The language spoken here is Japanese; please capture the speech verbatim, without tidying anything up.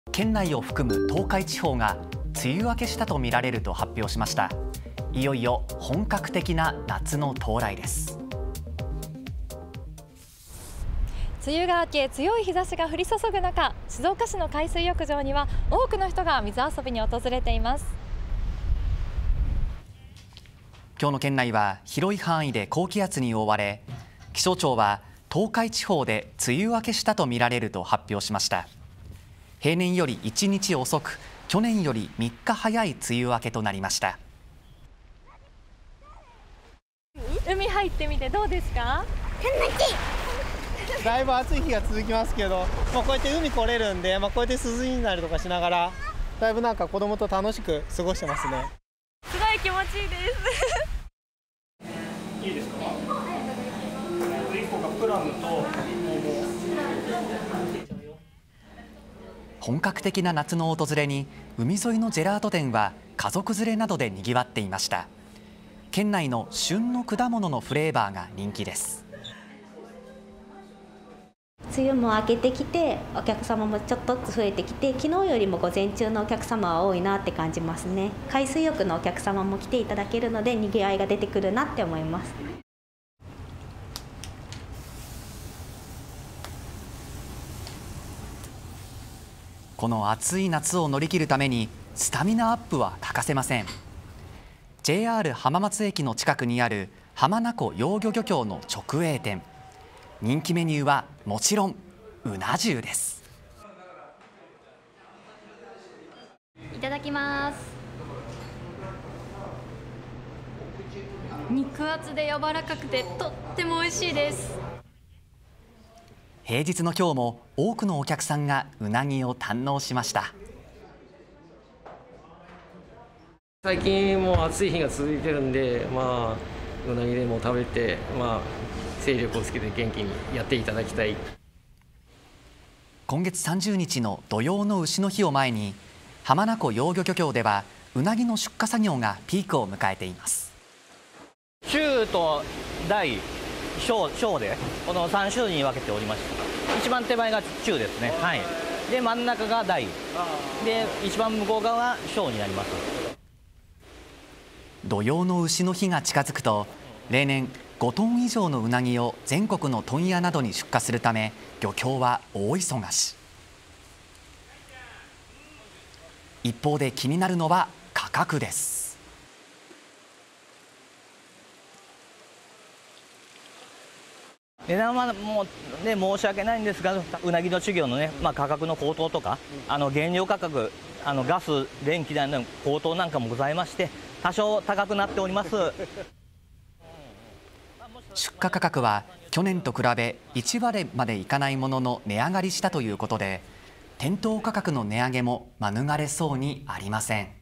県内を含む東海地方が梅雨明けしたとみられると発表しました。いよいよ本格的な夏の到来です。 梅雨が明け、強い日差しが降り注ぐ中、静岡市の海水浴場には多くの人が水遊びに訪れています。 今日の県内は広い範囲で高気圧に覆われ、気象庁は東海地方で梅雨明けしたとみられると発表しました。平年よりいちにち遅く、去年よりみっか早い梅雨明けとなりました。 海入ってみてどうですか？ 楽しい。だいぶ暑い日が続きますけど、まあ、こうやって海来れるんで、まあ、こうやって涼みになるとかしながら、だいぶなんか子供と楽しく過ごしてますね。 すごい気持ちいいです。 いいですか？いっこがプラムと本格的な夏の訪れに、海沿いのジェラート店は家族連れなどで賑わっていました。県内の旬の果物のフレーバーが人気です。 梅雨も明けてきて、お客様もちょっとずつ増えてきて、昨日よりも午前中のお客様は多いなって感じますね。海水浴のお客様も来ていただけるので、賑わいが出てくるなって思います。 この暑い夏を乗り切るためにスタミナアップは欠かせません。 ジェイアール 浜松駅の近くにある浜名湖養魚漁協の直営店。人気メニューはもちろんうな重です。 いただきます。肉厚で柔らかくてとっても美味しいです。 平日の今日も多くのお客さんがうなぎを堪能しました。 最近もう暑い日が続いてるんで、まあうなぎでも食べて、まあ精力をつけて元気にやっていただきたい。 今月さんじゅうにちの土用の丑の日を前に、浜名湖養魚漁協ではうなぎの出荷作業がピークを迎えています。 中と大、小、小でこのさん種類に分けておりまして、一番手前が中ですね。はい。で真ん中が大で、一番向こう側が小になります。 土用の丑の日が近づくと、例年ごトン以上のうなぎを全国の問屋などに出荷するため、漁協は大忙し。一方で気になるのは価格です。 値段はもう、ね、申し訳ないんですが、うなぎの稚魚の、ね、まあ、価格の高騰とか、あの原料価格、あのガス、電気代の高騰なんかもございまして、多少高くなっております。 出荷価格は去年と比べいちわりまでいかないものの値上がりしたということで、店頭価格の値上げも免れそうにありません。